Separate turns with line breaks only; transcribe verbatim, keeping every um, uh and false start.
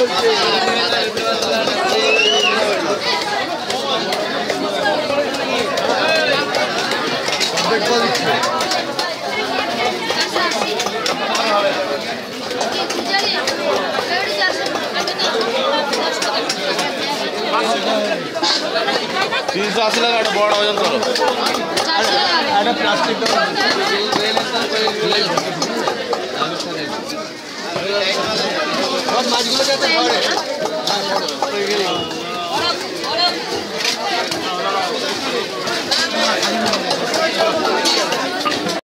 तीस আসলে একটা বড় ওজন করো এটা প্লাস্টিক দাও সব মাছগুলো যাতে ধরে